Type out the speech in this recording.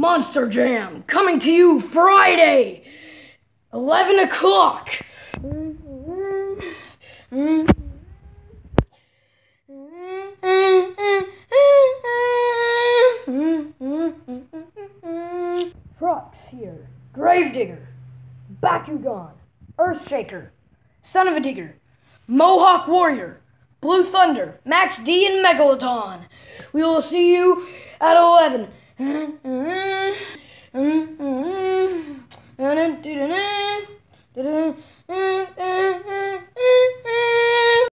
Monster Jam, coming to you Friday, 11 o'clock. Trucks here. Gravedigger, Bakugan, Earthshaker, Son of a Digger, Mohawk Warrior, Blue Thunder, Max D, and Megalodon. We will see you at 11.